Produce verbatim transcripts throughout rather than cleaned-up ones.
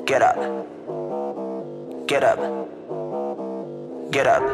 Get up, get up, get up.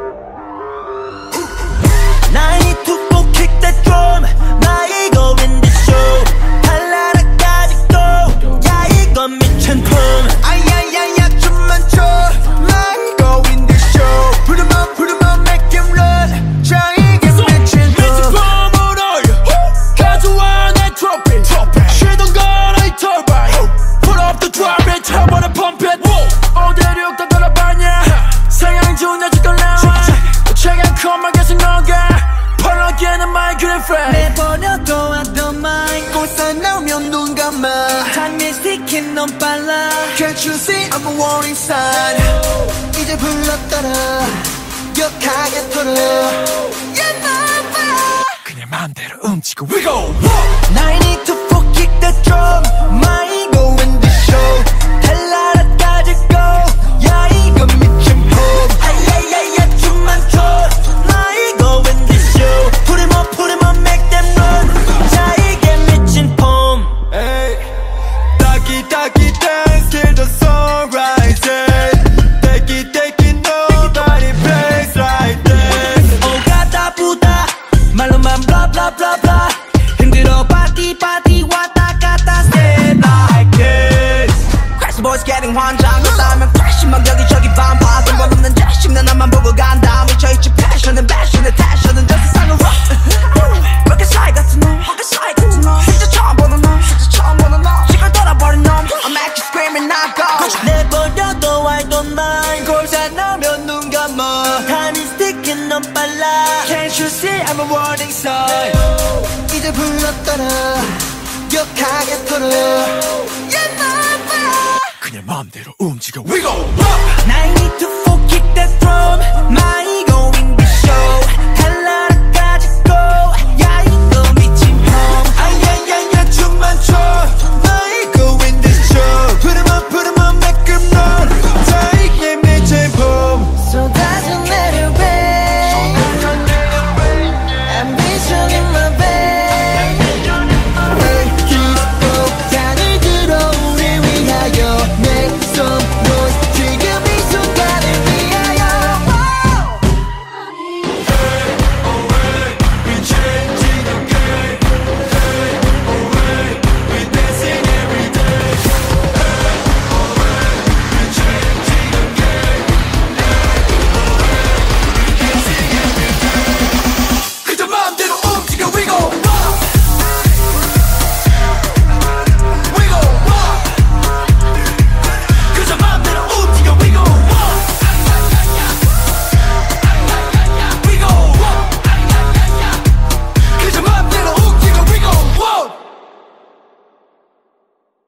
I need to go kick that drum. 나 이거 in the show. 달라라 가지고 야 이건 미친 품. 아야야야 춤만 춰. 나 이거 in the show. Put 'em up, put 'em up, make them run. 자 이게 미친 품. 미친 품으로 가져와 내 트로피. 쉬던 거라 이 터바인. Put up the drum beat, 터보는 pump it. 어디로 다 돌아봤냐. 상향 중 아직 걸 나와. 최강 컴만 계속 너가 펄럭이는 my good friend. 내버려둬 I don't mind. 꽃사 나오면 눈 감아. Time is ticking 너무 빨라. Can't you see I'm a warning sign. 이제 불렀더라 격하게 털어. Yeah, nah, 그냥 맘대로 움직여 We go. I need to kick the drum. My ego in the show. 달라라 가지고 야 이거 미친 품. 아야야야 춤만 춰. 나 이거 in the show. Put 'em up, put 'em up, make them run. 자 이게 미친 품. Hey, taki taki dance till the sunrise. Take it, take it, nobody plays like this. 오가다 부다 말로만 blah blah blah blah. 힘들어 party party 왔다 갔다 stay like this. Crazy boys getting 환장. 너다면 crash만 여기저기 반파. 근본 없는 자식 난 나만 보고 간다. 미쳐있지 passion은 passion은 passion은 저 세상을 rock. 그렇게 사이 같은 놈 그렇게 사이 같은 놈 진짜 처음 보는 놈 진짜 처음 보는 놈 시간 돌아버린 놈 I'm actually screaming I go. 내버려둬 I don't mind. 골다 나면 눈 감아. Time is ticking 너무 빨라. Can't you see I'm a warning sign. 이제 불렀더라 격하게 털어. Yeah, nah, nah. 그냥 마음대로 움직여 We go. I need to